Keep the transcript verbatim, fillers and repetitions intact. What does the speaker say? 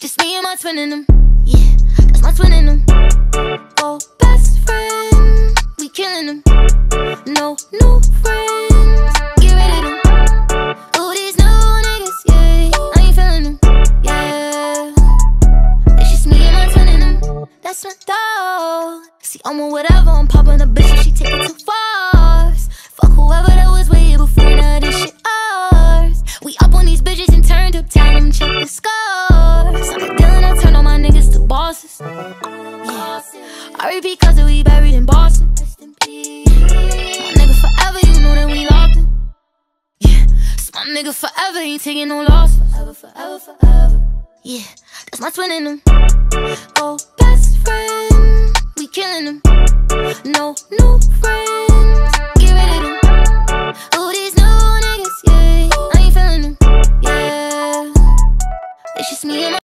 just me and my twin in them. Yeah, that's my twin in them. Oh, best friend, we killing them. No new friends, get rid of them. Oh, these new niggas, yeah, I ain't feeling them. Yeah, it's just me and my twin in them. That's my dog. See, I'm on whatever, I'm popping a bitch and she take it too far. Fuck whoever that was way here before, now this shit ours. We up on these bitches and turned up, tell them check the scores. I'm a dealing, I turned all my niggas to bosses. Yeah, I repeat cause we buried in Boston. My nigga forever, you know that we locked in. Yeah, so my nigga forever, ain't taking no loss. Forever, forever, forever. Yeah, that's my twin in them. Oh, best friend, we killing them. No new friends, get rid of them. Oh, these new niggas, yeah, I ain't feeling them. Yeah, it's just me and my